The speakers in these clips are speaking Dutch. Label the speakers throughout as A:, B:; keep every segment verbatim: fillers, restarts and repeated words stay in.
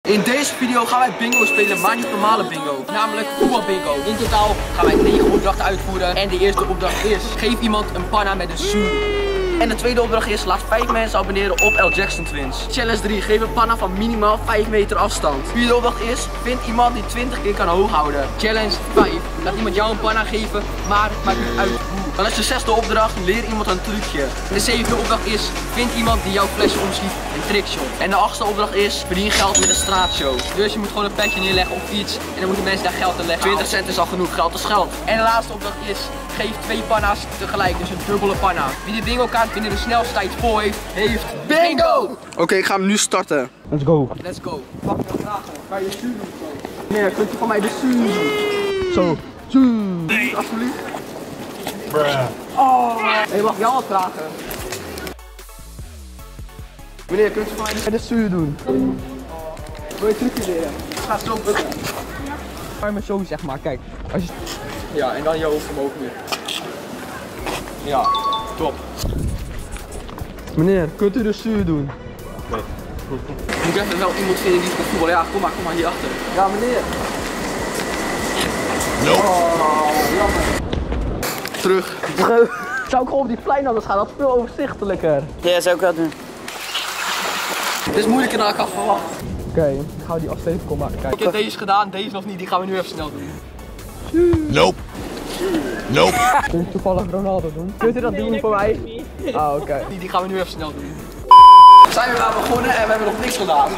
A: In deze video gaan wij bingo spelen, maar niet normale bingo. Namelijk voetbal bingo. In totaal gaan wij negen opdrachten uitvoeren. En de eerste opdracht is, geef iemand een panna met een zoen. En de tweede opdracht is, laat vijf mensen abonneren op L Jackson Twins. Challenge drie, geef een panna van minimaal vijf meter afstand. De vierde opdracht is, vind iemand die twintig keer kan hoog houden. Challenge vijf, laat iemand jou een panna geven, maar het maakt niet uit hoe. Dan is de zesde opdracht, leer iemand een trucje. En de zevende opdracht is, vind iemand die jouw flesje omschiet, een trickshot. En de achtste opdracht is, verdien geld met een straatshow. Dus je moet gewoon een petje neerleggen op iets en dan moeten mensen daar geld in leggen. twintig cent is al genoeg, geld is geld. En de laatste opdracht is, geef twee panna's tegelijk, dus een dubbele panna. Wie de bingo kaart binnen de snelste tijd vol heeft, heeft bingo! Oké, okay, ik ga hem nu starten.
B: Let's go.
A: Let's go. Pak de vragen. Kan je de stuur doen? Nee, kunt je van mij de stuur doen?
B: Zo.
A: Stuur. Nee. Alsjeblieft.
B: Bruh.
A: Oh. Hey, mag ik jou wat vragen? Meneer, kunt u van mij de stuur doen? Oh. Wil je trucje leren? Ik ga zo bukken.
B: Armen zo zeg maar, kijk. Als je...
A: Ja, en dan je hoofd omhoog nu. Ja, top.
B: Meneer, kunt u de stuur doen?
A: Nee. Moet ik even wel iemand vinden die kan voetballen? Ja, kom maar, kom maar hierachter. Ja, meneer.
B: Nope.
A: Oh, jammer. Terug.
B: Terug. Zou ik gewoon op die plein anders gaan? Dat is veel overzichtelijker.
C: Ja, zou ik wel doen.
A: Het is moeilijker dan ik had verwacht.
B: Oké, okay, ik ga die afsteven komen. Kijk.
A: Ik heb deze gedaan, deze nog niet, die gaan we nu even snel doen.
B: Nope. Nope. Kunt u toevallig Ronaldo doen? Kunt u dat doen voor mij? Ah, oké. Okay.
A: Die, die gaan we nu even snel doen. We zijn weer aan begonnen en we hebben nog niks gedaan.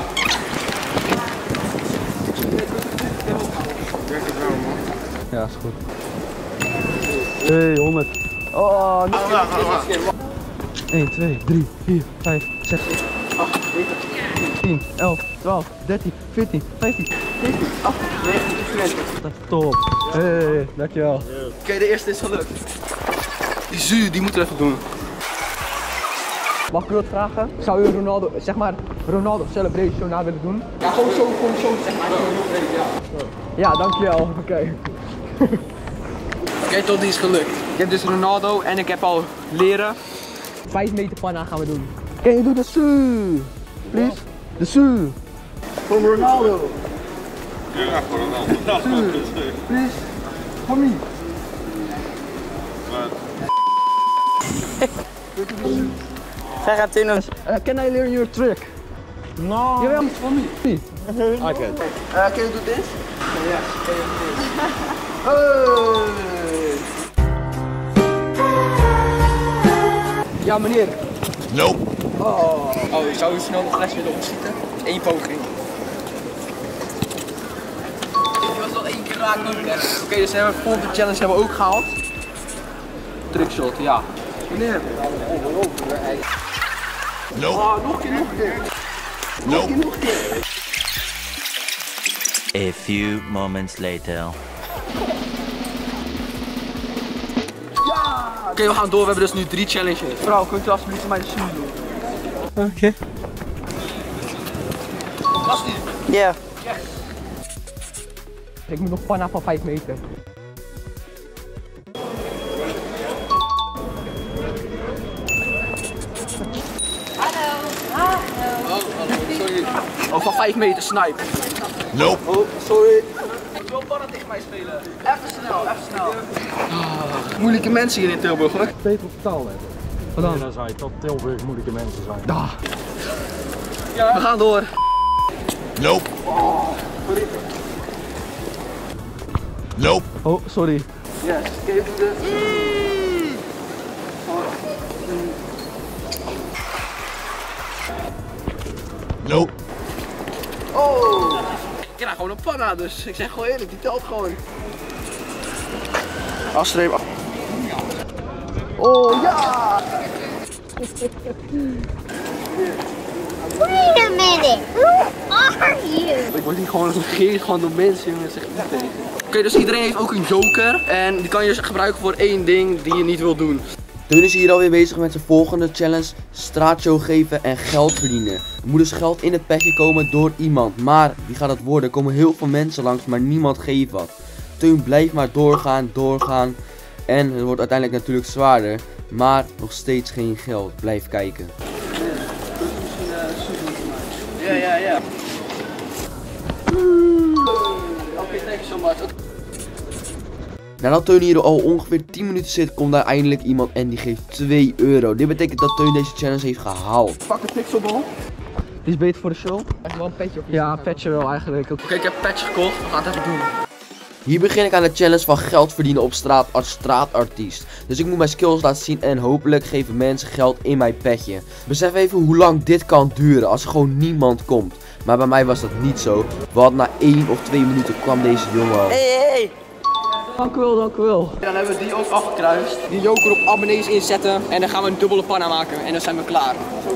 B: Ja, is goed. Hey, honderd. Oh, niet. één, twee, drie, vier, vijf, zes, tien, elf, twaalf, dertien, veertien, vijftien, zeventien, achttien, negentien, twintig. Dat is top. Hey, dankjewel.
A: Oké, okay, de eerste is gelukt. Die zuur, die moeten we even doen.
B: Mag ik u wat vragen? Zou u Ronaldo, zeg maar, Ronaldo celebration na willen doen?
A: Ja, gewoon zo, gewoon zo, zeg maar. Ja,
B: ja dankjewel. Oké. Okay.
A: Oké, okay, tot die is gelukt. Ik heb dus Ronaldo en ik heb al leren.
B: vijf meter panna gaan we doen. Can you do the su? Please? The su.
A: From Ronaldo.
D: Ja, voor Ronaldo.
A: Please. For me.
C: Zij gaat doen.
B: Uh, can I learn your trick?
A: No.
B: Jawel, for me. Please.
D: I can.
A: Uh, can you do this? Yes, can you do this? Hey. Ja, meneer.
B: Nope.
A: Oh. Oh, je zou snel de fles willen opschieten? Eén poging. Je was al één keer raak nodig. Oké, okay, dus hebben we de volgende challenge hebben we ook gehaald. Trickshot, ja. Meneer.
B: Nope.
A: Oh, nog een keer, nog een keer. Nog een keer, nog een keer.
E: A few moments later.
A: Ja! Oké, okay, we gaan door. We hebben dus nu drie challenges. Vrouw, kunt u alsjeblieft voor mij de stuur doen?
B: Oké. Okay.
A: Was die?
C: Ja. Yeah.
A: Yes.
B: Ik moet nog panna van vijf meter.
A: Oh, hallo, sorry. Oh, van vijf meter snipe.
B: Nope.
A: Oh, sorry. Ik wil pannen tegen mij spelen. Even snel, even snel. Oh, moeilijke mensen hier in Tilburg, hoor.
B: Beter op taal hebben. Wat dan?
D: Dan zou je tot Tilburg moeilijke mensen zijn.
B: Da.
A: Ja. We gaan door.
B: Nope.
A: Oh, sorry.
B: Nope. Oh, sorry.
A: Yes, can you do this?
B: Nope.
A: Oh! Ik krijg gewoon een panna, dus ik zeg gewoon eerlijk, die telt gewoon. Afstreep. Oh ja!
F: Wait a minute, who are you?
A: Ik word hier gewoon geregeerd gewoon door mensen, jongen, dat zegt niet tegen. Oké, okay, dus iedereen heeft ook een joker en die kan je dus gebruiken voor één ding die je niet wil doen.
G: Teun is hier alweer bezig met zijn volgende challenge, straatshow geven en geld verdienen. Er moet dus geld in het petje komen door iemand, maar wie gaat dat worden? Er komen heel veel mensen langs, maar niemand geeft wat. Teun blijft maar doorgaan, doorgaan en het wordt uiteindelijk natuurlijk zwaarder, maar nog steeds geen geld. Blijf kijken.
A: Ja, ja, ja. much.
G: Nadat Teun hier al ongeveer tien minuten zit, komt daar eindelijk iemand en die geeft twee euro. Dit betekent dat Teun deze challenge heeft gehaald.
A: Pak de pixelbal.
B: Die is beter voor de show.
A: Echt wel een petje op je.
B: Ja, petje wel eigenlijk.
A: Oké, okay, ik heb een patch gekocht. We gaan het even doen.
G: Hier begin ik aan de challenge van geld verdienen op straat als straatartiest. Dus ik moet mijn skills laten zien en hopelijk geven mensen geld in mijn petje. Besef even hoe lang dit kan duren als er gewoon niemand komt. Maar bij mij was dat niet zo, want na één of twee minuten kwam deze jongen al.
C: Hey, hey.
B: Dank u wel, dank u wel.
A: Dan hebben we die ook afgekruist. Die joker op abonnees inzetten. En dan gaan we een dubbele panna maken. En dan zijn we klaar.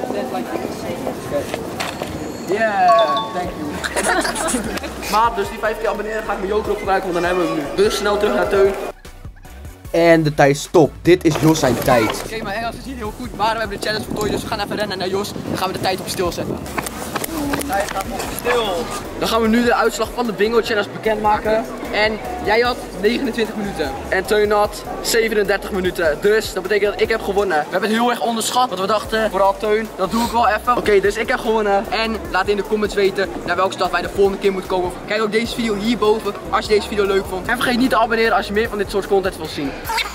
A: Yeah, thank you. Maar dus die vijf keer abonneren ga ik mijn joker op gebruiken, want dan hebben we hem nu. Dus snel terug naar Teun.
G: En de tijd stopt. Dit is Jos zijn tijd.
A: Oké, okay, mijn Engels is niet heel goed, maar we hebben de challenge voltooid, dus we gaan even rennen naar Jos. Dan gaan we de tijd op stil zetten. De tijd gaat op stil. Dan gaan we nu de uitslag van de bingo challenge bekendmaken. En jij had negenentwintig minuten. En Teun had zevenendertig minuten. Dus dat betekent dat ik heb gewonnen. We hebben het heel erg onderschat, want we dachten, vooral Teun, dat doe ik wel even. Oké, okay, dus ik heb gewonnen. En laat in de comments weten naar welke stad wij de volgende keer moeten komen. Kijk ook deze video hierboven als je deze video leuk vond. En vergeet niet te abonneren als je meer van dit soort content wilt zien.